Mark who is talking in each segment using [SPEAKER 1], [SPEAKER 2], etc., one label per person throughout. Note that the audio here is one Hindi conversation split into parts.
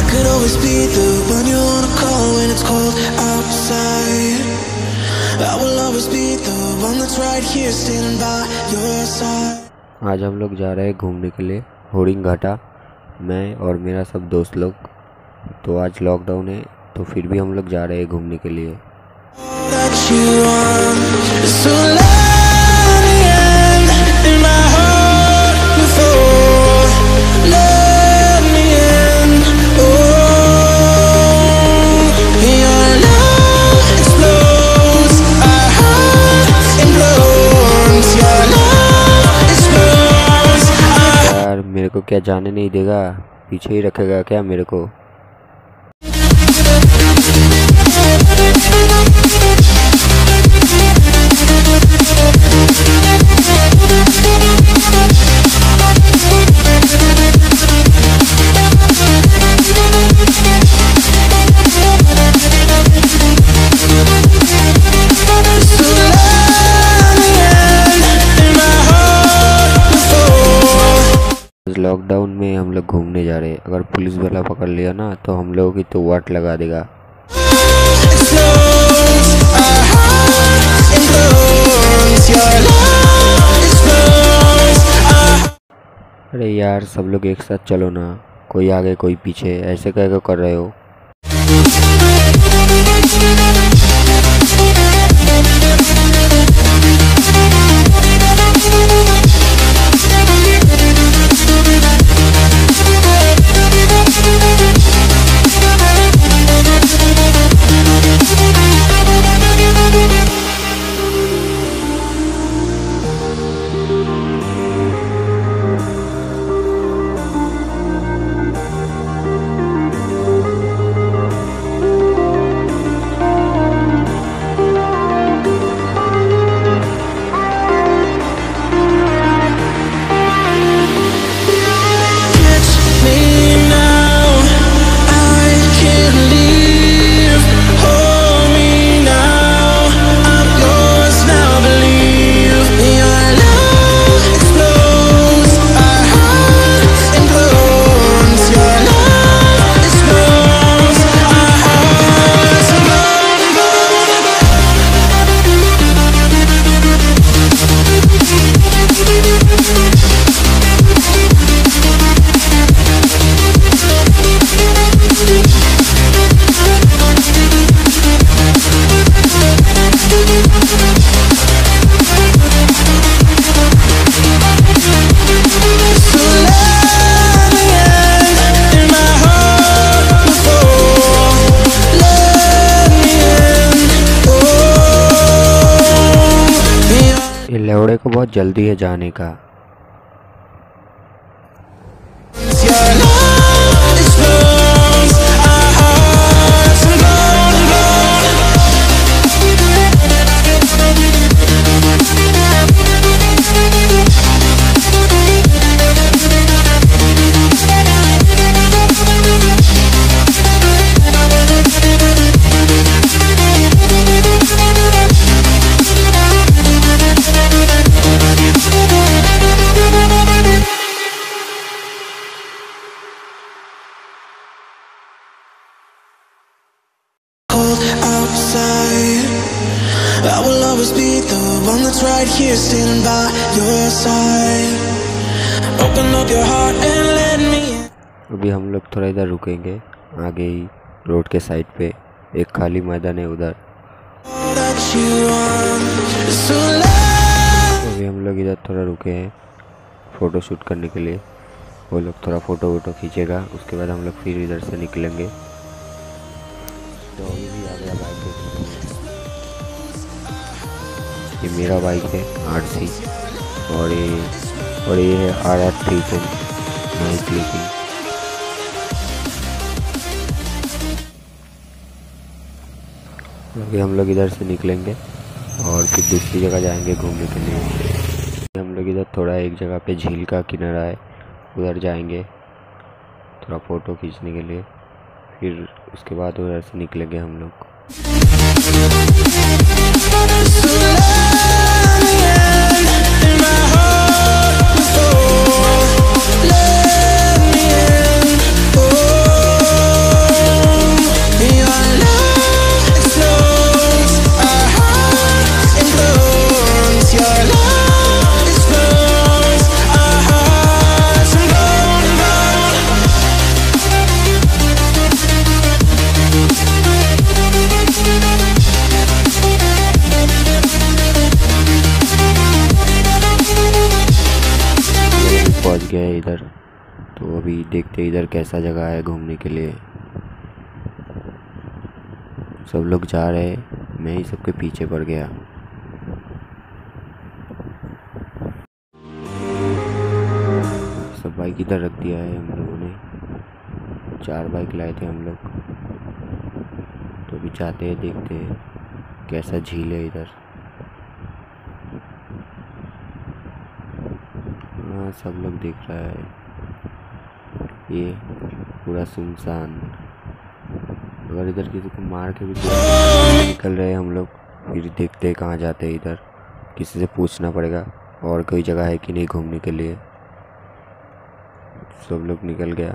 [SPEAKER 1] could always be the one you wanna call when it's cold outside. I will always be the one that's right here standing by your side.
[SPEAKER 2] आज हम लोग जा रहे हैं घूमने के लिए होरिंघाटा, मैं और मेरा सब दोस्त लोग। तो आज लॉकडाउन है तो फिर भी हम लोग जा रहे हैं घूमने के लिए। यार मेरे को क्या जाने नहीं देगा, पीछे ही रखेगा क्या मेरे को? लॉकडाउन में हम लोग घूमने जा रहे हैं। अगर पुलिस वाला पकड़ लिया ना तो हम लोगों की तो वाट लगा देगा। अरे यार सब लोग एक साथ चलो ना, कोई आगे कोई पीछे, ऐसे कैसे कर रहे हो? ये लौड़े को बहुत जल्दी है जाने का।
[SPEAKER 1] I will always be the one that's right here standing by your side. Open up your heart and let me in.
[SPEAKER 2] अभी हम लोग थोड़ा इधर रुकेंगे, आगे ही रोड के साइड पे एक खाली मैदान है उधर। अभी हम लोग इधर थोड़ा रुके हैं फ़ोटो शूट करने के लिए। वो लोग थोड़ा फ़ोटो वोटो खींचेगा, उसके बाद हम लोग फिर इधर से निकलेंगे। तो अभी भी आ गया बाइक पे। ये मेरा बाइक है RC और ये है RR310 नाइट क्लिपिंग। अभी हम लोग इधर से निकलेंगे और फिर दूसरी जगह जाएंगे घूमने के लिए। हम लोग इधर थोड़ा एक जगह पे झील का किनारा है, उधर जाएंगे थोड़ा फ़ोटो खींचने के लिए। फिर उसके बाद उधर से निकलेंगे हम लोग। इधर, तो अभी देखते इधर कैसा जगह है घूमने के लिए। सब लोग जा रहे, मैं ही सबके पीछे पड़ गया। सब बाइक इधर रख दिया है हम लोगों ने, 4 बाइक लाए थे हम लोग। तो अभी जाते हैं, देखते हैं कैसा झील है इधर। हाँ, सब लोग देख रहा है, ये पूरा सुनसान। अगर इधर किसी को मार के भी निकल रहे हैं हम लोग, फिर देखते हैं कहाँ जाते हैं। इधर किसी से पूछना पड़ेगा और कोई जगह है कि नहीं घूमने के लिए। सब लोग निकल गया।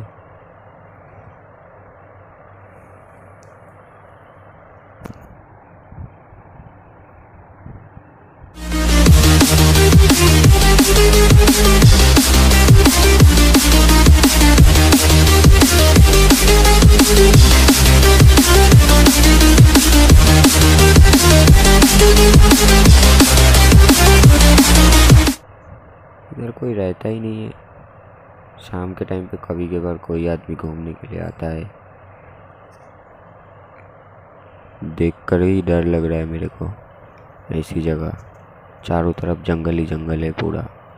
[SPEAKER 2] इधर कोई रहता ही नहीं है। शाम के टाइम पे कभी कभार कोई आदमी घूमने के लिए आता है। देखकर ही डर लग रहा है मेरे को। ऐसी जगह चारों तरफ जंगल ही जंगल है पूरा।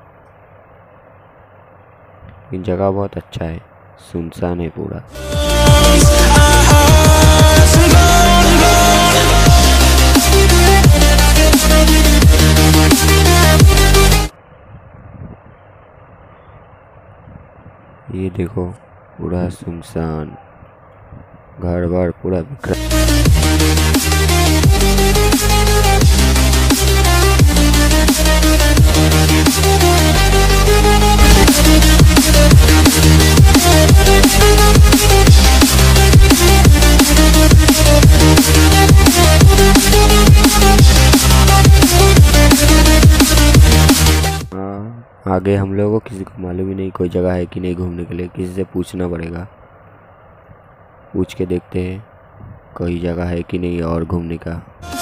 [SPEAKER 2] लेकिन जगह बहुत अच्छा है, सुनसान है पूरा। ये देखो पूरा सुनसान, घर बार पूरा बिखरा। आगे हम लोगों को किसी को मालूम ही नहीं कोई जगह है कि नहीं घूमने के लिए। किसी से पूछना पड़ेगा, पूछ के देखते हैं कोई जगह है कि नहीं और घूमने का।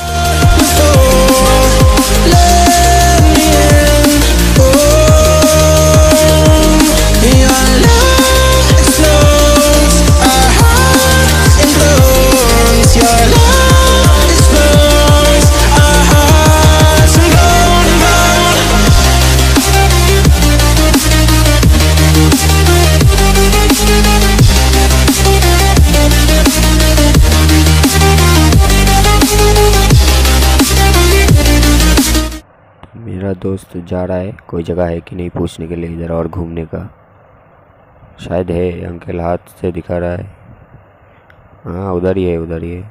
[SPEAKER 2] मेरा दोस्त जा रहा है कोई जगह है कि नहीं पूछने के लिए इधर और घूमने का। शायद है, अंकल हाथ से दिखा रहा है। हाँ, उधर ही है, उधर ही है।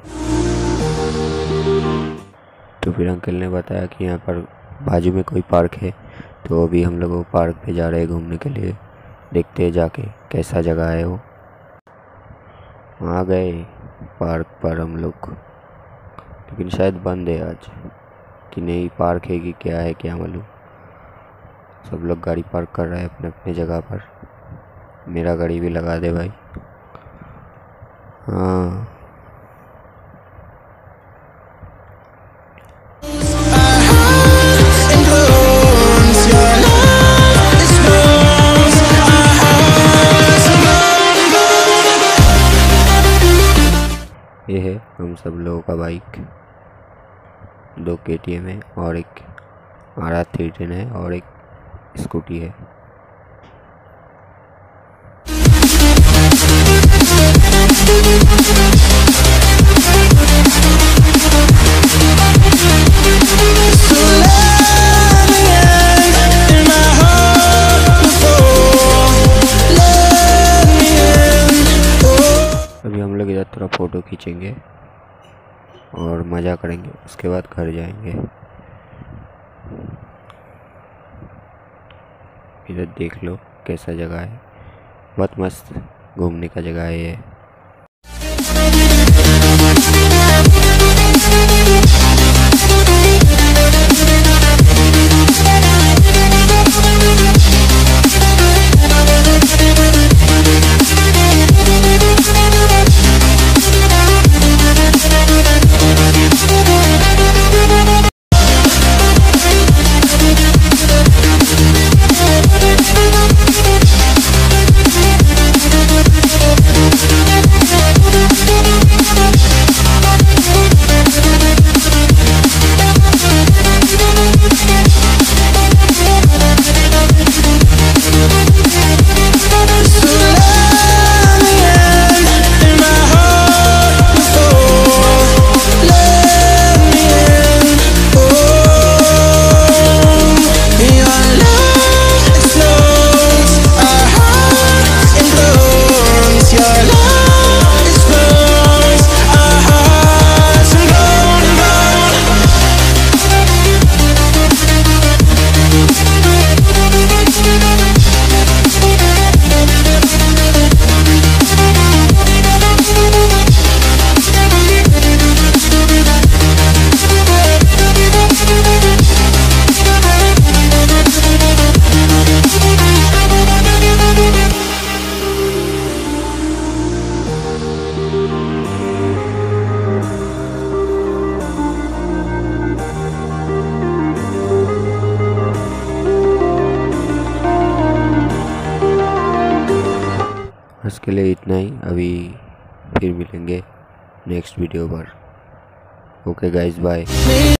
[SPEAKER 2] तो फिर अंकल ने बताया कि यहाँ पर बाजू में कोई पार्क है। तो अभी हम लोग पार्क पे जा रहे हैं घूमने के लिए। देखते हैं जाके कैसा जगह है वो। आ गए पार्क पर हम लोग, लेकिन शायद बंद है आज कि नहीं। पार्क है कि क्या है क्या मालूम। सब लोग गाड़ी पार्क कर रहे हैं अपने अपने जगह पर। मेरा गाड़ी भी लगा दे भाई। हाँ, ये है हम सब लोगों का बाइक। 2 KTM है और एक RR 310 है और एक स्कूटी है। अभी हम लोग इधर थोड़ा फ़ोटो खींचेंगे और मज़ा करेंगे, उसके बाद घर जाएंगे। इधर देख लो कैसा जगह है, बहुत मस्त घूमने का जगह है ये। के लिए इतना ही। अभी फिर मिलेंगे नेक्स्ट वीडियो पर। Okay guys, bye.